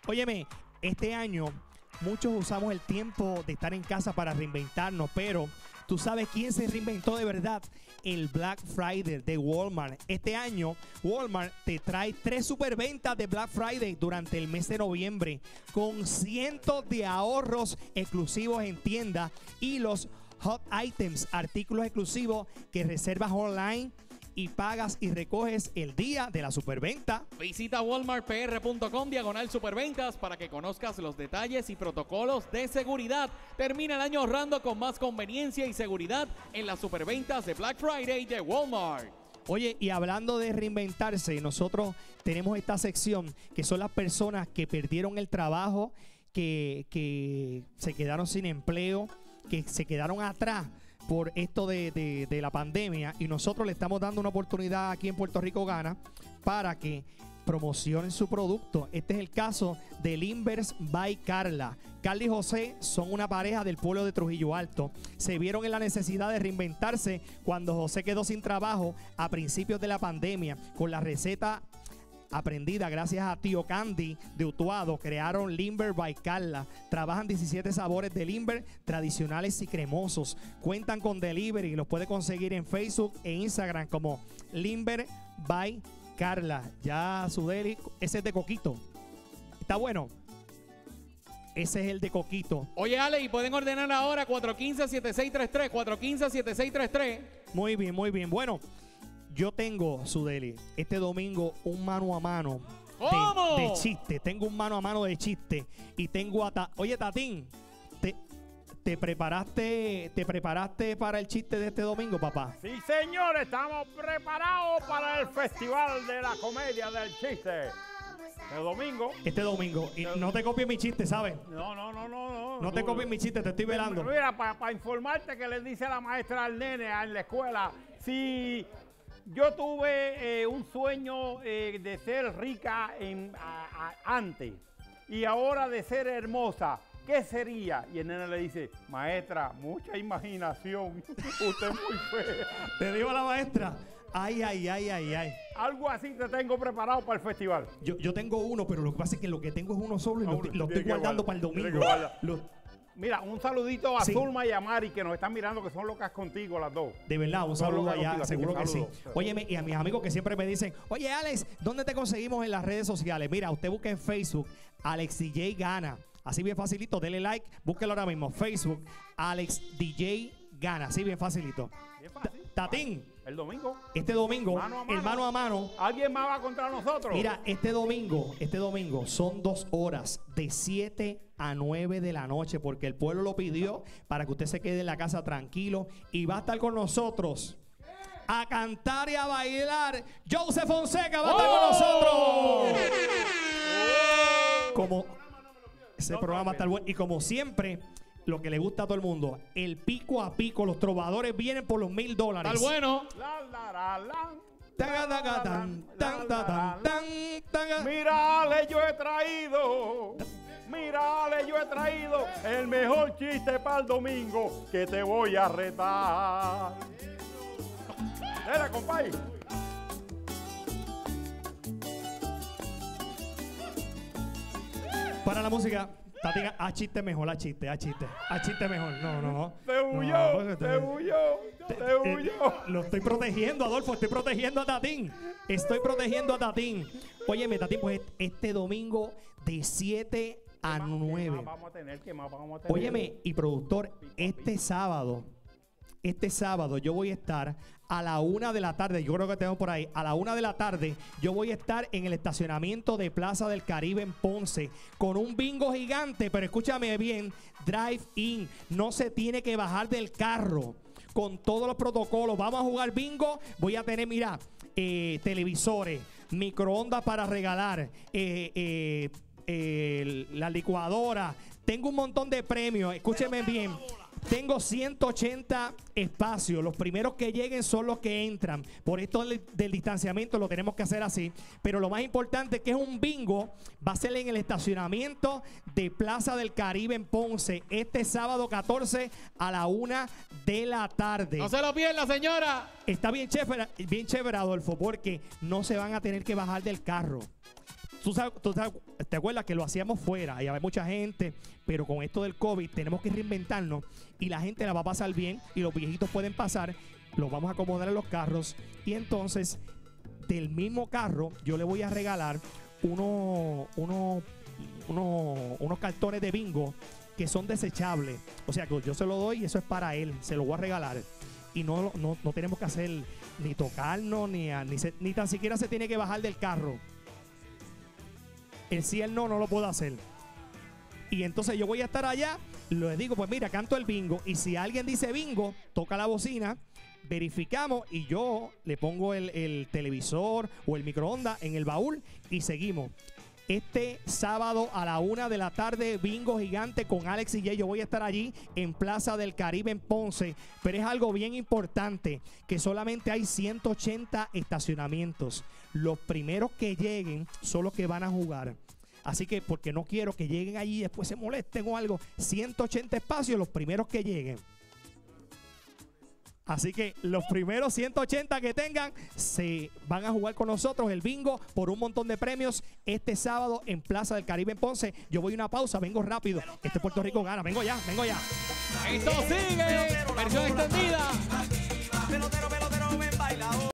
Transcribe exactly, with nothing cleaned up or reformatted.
Óyeme, este año muchos usamos el tiempo de estar en casa para reinventarnos, pero ¿tú sabes quién se reinventó de verdad? El Black Friday de Walmart. Este año Walmart te trae tres superventas de Black Friday durante el mes de noviembre con cientos de ahorros exclusivos en tiendas y los hot items, artículos exclusivos que reservas online y pagas y recoges el día de la superventa. Visita walmart p r punto com diagonal superventas para que conozcas los detalles y protocolos de seguridad. Termina el año ahorrando con más conveniencia y seguridad en las superventas de Black Friday de Walmart. Oye, y hablando de reinventarse, nosotros tenemos esta sección que son las personas que perdieron el trabajo, que, que se quedaron sin empleo, que se quedaron atrás por esto de, de, de la pandemia, y nosotros le estamos dando una oportunidad aquí en Puerto Rico Gana para que promocionen su producto. Este es el caso de Limbers by Carla. Carla y José son una pareja del pueblo de Trujillo Alto. Se vieron en la necesidad de reinventarse cuando José quedó sin trabajo a principios de la pandemia. Con la receta aprendida gracias a Tío Candy de Utuado, crearon Limber by Carla. Trabajan diecisiete sabores de Limber tradicionales y cremosos. Cuentan con delivery y los puede conseguir en Facebook e Instagram como Limber by Carla. Ya su deli, ese es de coquito. Está bueno. Ese es el de coquito. Oye, Ale, y pueden ordenar ahora cuatro uno cinco, siete seis tres tres, cuatro uno cinco, siete seis tres tres. Muy bien, muy bien. Bueno, yo tengo, Sudeli, este domingo un mano a mano ¿Cómo? de, de chiste. Tengo un mano a mano de chiste. Y tengo a... Ta Oye, Tatín, te, te, preparaste, ¿te preparaste para el chiste de este domingo, papá? Sí, señor, estamos preparados para el Festival de la Comedia del Chiste. El domingo. Este domingo. Y no te copies mi chiste, ¿sabes? No, no, no, no. No, No te copies mi chiste, te estoy velando. Mira, para pa informarte que le dice la maestra al nene en la escuela, si... Yo tuve eh, un sueño eh, de ser rica en, a, a, antes y ahora de ser hermosa. ¿Qué sería? Y el nene le dice, maestra, mucha imaginación. Usted es muy fea. Te digo a la maestra. Ay, ay, ay, ay, ay. Algo así te tengo preparado para el festival. Yo, yo tengo uno, pero lo que pasa es que lo que tengo es uno solo y No, lo, uno, lo estoy que guardando guardar, para el tiene domingo. que guardar. Lo, Mira, un saludito a Sí. Zulma y a Mari que nos están mirando, que son locas contigo las dos. De verdad, un Son saludo locas allá, contigo, así seguro que que sí. saludos. Óyeme, y a mis amigos que siempre me dicen, oye, Alex, ¿dónde te conseguimos en las redes sociales? Mira, usted busca en Facebook, Alex D J Gana. Así bien facilito, dele like, búsquelo ahora mismo. Facebook, Alex D J Gana. Así bien facilito. Bien fácil. Tatín, El domingo. este domingo, Mano a mano. el mano a mano. ¿Alguien más va contra nosotros? Mira, este domingo, este domingo son dos horas de siete a nueve de la noche porque el pueblo lo pidió para que usted se quede en la casa tranquilo y va a estar con nosotros a cantar y a bailar. Joseph Fonseca va a estar ¡Oh! con nosotros. ¡Oh! Como ese No programa cambia. está bueno y como siempre lo que le gusta a todo el mundo, el pico a pico, los trovadores vienen por los mil dólares. Tal bueno. La, la, la, la. Taga, taga, tan, tan, tan, tan, tan, taga. Mírale, yo he traído. Mírale, yo he traído el mejor chiste para el domingo que te voy a retar. Dale, compadre. Para la música, Tati, a chiste mejor, a chiste, a chiste, a chiste mejor. No, no. Te No, huyó, porque te huyó, te- te te- huyó. Lo estoy protegiendo, Adolfo, estoy protegiendo a Tatín. Estoy protegiendo a Tatín. Óyeme, Tatín, pues este domingo de siete a ¿Qué nueve. más vamos a tener? ¿Qué más vamos a tener? Óyeme, y productor, este sábado, este sábado yo voy a estar a la una de la tarde, yo creo que tengo por ahí, a la una de la tarde, yo voy a estar en el estacionamiento de Plaza del Caribe en Ponce, con un bingo gigante, pero escúchame bien, drive-in, no se tiene que bajar del carro, con todos los protocolos, vamos a jugar bingo, voy a tener, mira, eh, televisores, microondas para regalar, eh, eh, eh, la licuadora, tengo un montón de premios, escúcheme bien. Tengo ciento ochenta espacios. Los primeros que lleguen son los que entran. Por esto del, del distanciamiento lo tenemos que hacer así. Pero lo más importante es que es un bingo. Va a ser en el estacionamiento de Plaza del Caribe en Ponce. Este sábado catorce a la una de la tarde. No se lo pierda, señora. Está bien chévere, bien chévere, Adolfo, porque no se van a tener que bajar del carro. tú sabes, tú sabes, ¿te acuerdas que lo hacíamos fuera? Y había mucha gente, pero con esto del COVID tenemos que reinventarnos y la gente la va a pasar bien y los viejitos pueden pasar, los vamos a acomodar en los carros y entonces del mismo carro yo le voy a regalar uno, uno, uno, unos cartones de bingo que son desechables. O sea, que yo se lo doy y eso es para él, se lo voy a regalar. Y no, no, no tenemos que hacer ni tocarnos, ni, a, ni, se, ni tan siquiera se tiene que bajar del carro. El sí, el no, no lo puedo hacer. Y entonces yo voy a estar allá, le digo, pues mira, canto el bingo. Y si alguien dice bingo, toca la bocina, verificamos y yo le pongo el, el televisor o el microondas en el baúl y seguimos. Este sábado a la una de la tarde, bingo gigante con Alex y Jay. Yo voy a estar allí en Plaza del Caribe en Ponce. Pero es algo bien importante, que solamente hay ciento ochenta estacionamientos. Los primeros que lleguen son los que van a jugar. Así que, porque no quiero que lleguen allí y después se molesten o algo. ciento ochenta espacios, los primeros que lleguen. Así que los primeros ciento ochenta que tengan se van a jugar con nosotros el bingo por un montón de premios este sábado en Plaza del Caribe en Ponce. Yo voy a una pausa, vengo rápido. Este Puerto Rico gana. Vengo ya, vengo ya. Esto sigue. Versión extendida.